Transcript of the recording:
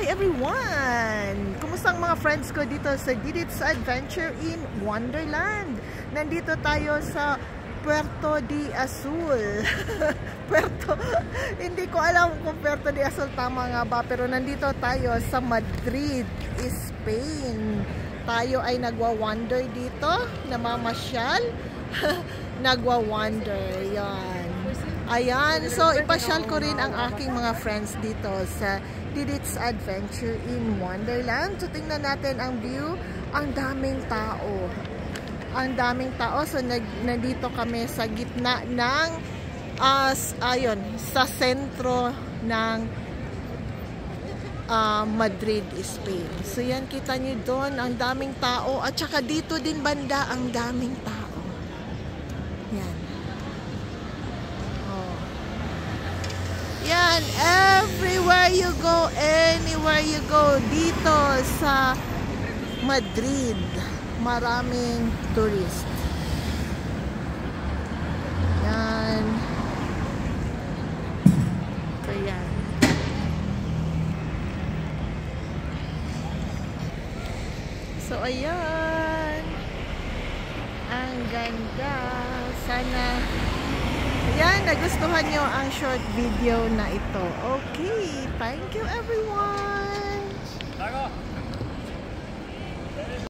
Hi everyone! Kumusta ang mga friends ko dito sa Didit's Adventure in Wonderland? Nandito tayo sa Puerto de Azul. Hindi ko alam kung Puerto de Azul tama nga ba, pero nandito tayo sa Madrid, Spain. Tayo ay nagwa-wonder dito, namamasyal. Nagwa-wonder, yan. Ayan, so ipasyal ko rin ang aking mga friends dito sa Didit's Adventure in Wonderland. So tingnan natin ang view. Ang daming tao. Ang daming tao. So nandito kami sa gitna ng ayun, sa sentro ng Madrid, Spain. So yan, kita nyo doon, ang daming tao. At saka dito din banda, ang daming tao. Yan. Yan, everywhere you go, anywhere you go, dito sa Madrid, maraming tourist. Yan. So, yan. So, ayan. Ang ganda. Sana yan, nagustuhan nyo ang short video na ito. Okay, thank you everyone!